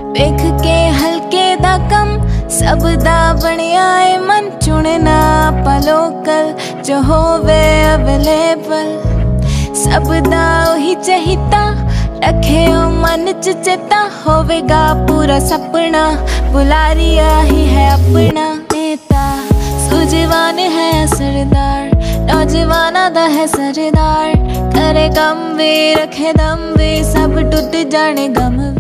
वेख के हल्के दा कम सब दा बनिया है मन, चुनना आपां लोकल जो होवे अवेलेबल। सब दा ओही चाहिता रखे ओ मन च चेता, होवेगा पूरा सपना बुलारिया ही है अपना। नेता सूझवान है सरदार, नौजवाना दा है सरदार, करे कम भी रखे दम भी सब टूट जाने गम भी।